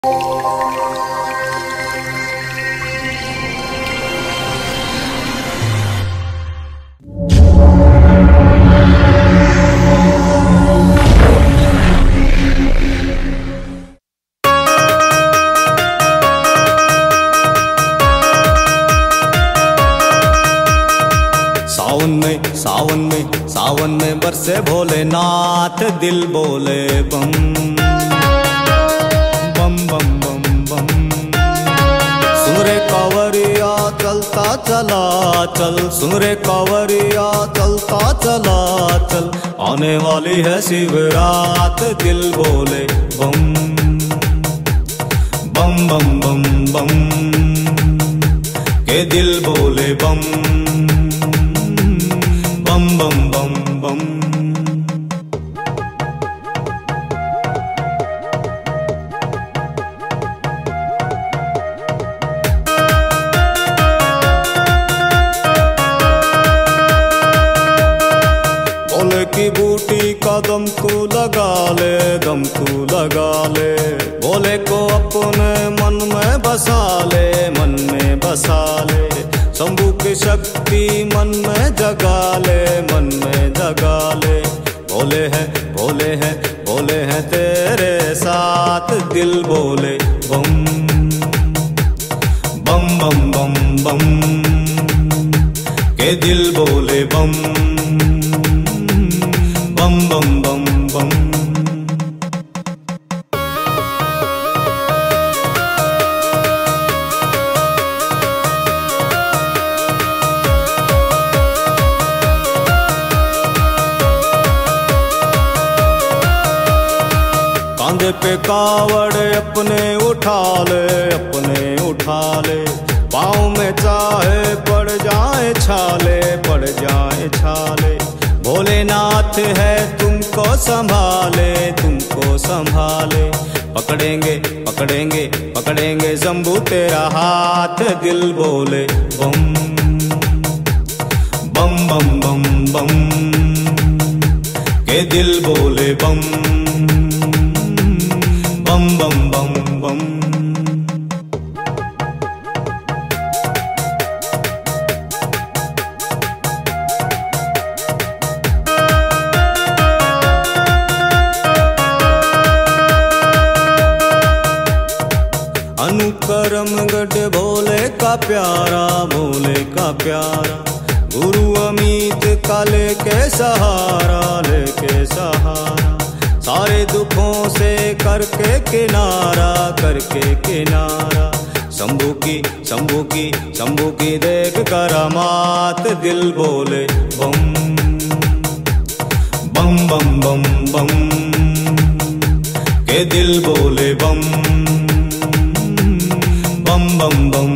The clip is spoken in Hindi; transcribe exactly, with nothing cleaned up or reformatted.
सावन में सावन में सावन में बरसे भोलेनाथ, दिल बोले बम बम बम बम बम। सुन रे कांवरिया चलता चला चल, सुन रे कांवरिया चलता चला चल, आने वाली है शिवरात, दिल बोले बम बम बम बम बम के दिल बोले बम बम बम बम बम। भोले की बूटी का दम तू लगा ले, दम तू लगा ले, भोले को अपने मन में बसा ले, मन में बसा ले, शंभू की शक्ति मन में जगा ले, मन में जगा ले, भोले है भोले है भोले है तेरे साथ, दिल बोले बम बम बम बम बम के दिल बोले बम बम बम बम बम। कांधे पे कावड़ अपने उठा ले, अपने उठा ले, पाँव में चाहे पड़ जाए छाले, पड़ जाए छाले, भोलेनाथ है तुमको संभाले, तुमको संभाले, पकड़ेंगे पकड़ेंगे पकड़ेंगे शंभू तेरा हाथ, दिल बोले बम बम बम बम बम के दिल बोले बम बम बम बम बम। अनुकरम गढ़ भोले का प्यारा, भोले का प्यारा, गुरु अमित का लेके सहारा, लेके सहारा, सारे दुखों से करके किनारा, करके किनारा, शंभू की शंभू की शंभू की देख करामात, दिल बोले बम बम बम बम बम के दिल बोले बम बम बम बम।